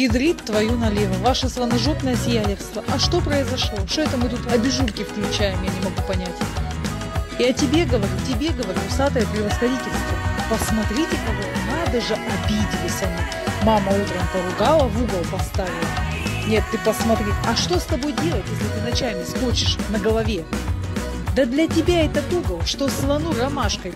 ядрит твою налево. Ваше слоножопное сиятельство. А что произошло? Что это мы тут обижульки включаем, я не могу понять. Я тебе говорю, усатое превосходительство. Посмотрите, кого надо же, обиделись они. Мама утром поругала, в угол поставила. Нет, ты посмотри, а что с тобой делать, если ты ночами скочишь на голове? Да для тебя этот угол, что слону ромашкой.